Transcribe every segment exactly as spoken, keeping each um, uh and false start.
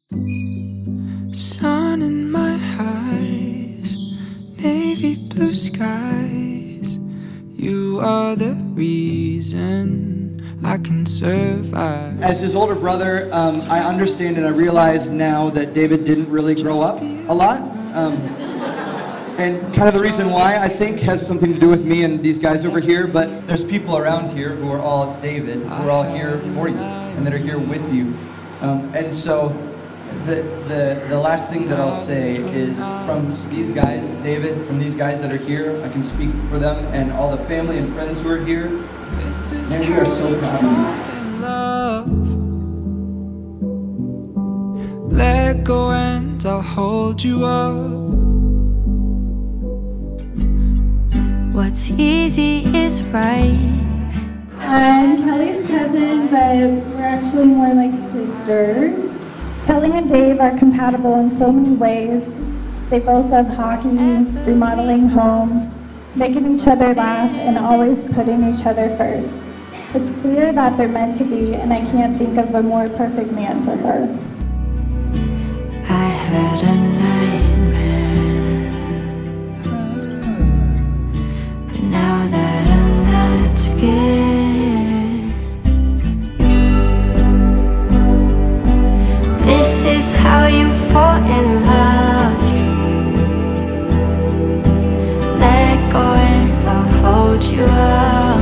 Sun in my eyes, navy blue skies. You are the reason I can survive. As his older brother, um, I understand and I realize now that David didn't really grow up a lot. Um, and kind of the reason why, I think, has something to do with me and these guys over here, but there's people around here who are all David, who are all here for you, and that are here with you. Um, and so, the, the, the last thing that I'll say is from these guys, David, from these guys that are here, I can speak for them and all the family and friends who are here, and we are so proud of you. Let go and I'll hold you up. What's easy is right. I'm Kelly's cousin, but we're actually more like sisters. Kelly and Dave are compatible in so many ways. They both love hockey, remodeling homes, making each other laugh, and always putting each other first. It's clear that they're meant to be, and I can't think of a more perfect man for her. I had a nightmare, but now that I'm not scared, this is how you fall in love. Let go and I'll hold you up.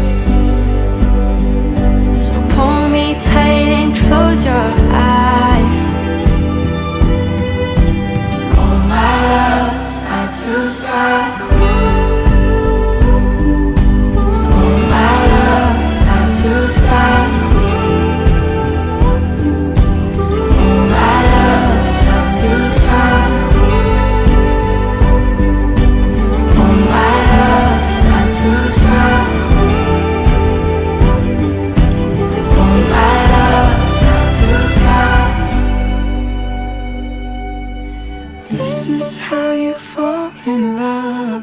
So pull me tight and close your eyes. All my love, side to side. All my love, side to side. All my love, side to side. All my love, side to side. All my love, side to side. This is how you fall in love.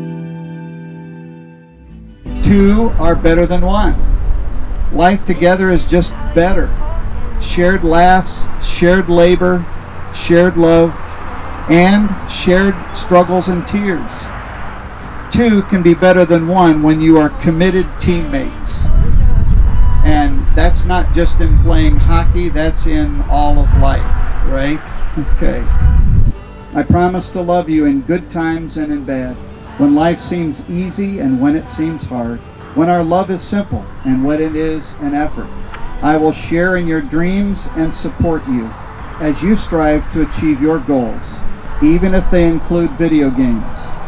Two are better than one. Life together is just better. Shared laughs, shared labor, shared love, and shared struggles and tears. Two can be better than one when you are committed teammates. And that's not just in playing hockey, that's in all of life, right? Okay. I promise to love you in good times and in bad, when life seems easy and when it seems hard, when our love is simple and when it is an effort. I will share in your dreams and support you as you strive to achieve your goals, even if they include video games.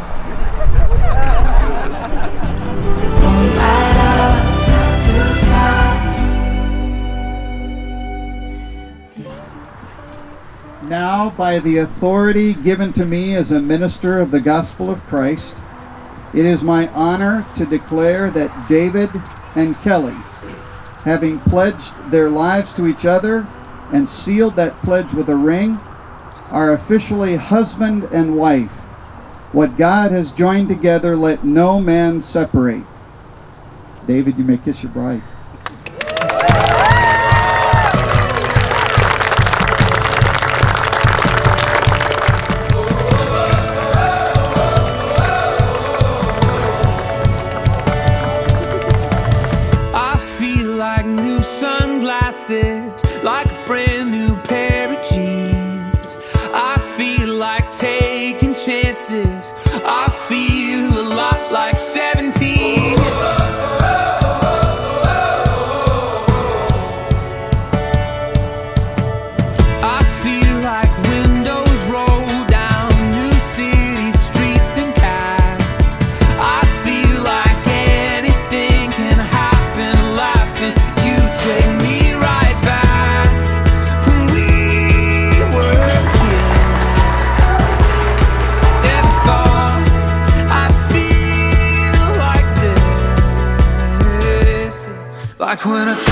Now, by the authority given to me as a minister of the gospel of Christ, it is my honor to declare that David and Kelly, having pledged their lives to each other and sealed that pledge with a ring, are officially husband and wife. What God has joined together, let no man separate. David, you may kiss your bride. Like a brand new pair of jeans. I feel like taking chances. I feel a lot like seventeen. I feel like windows roll down new city streets and cabs. I feel like anything can happen in life, and you take me right back when we were kids. Never thought I'd feel like this, like when I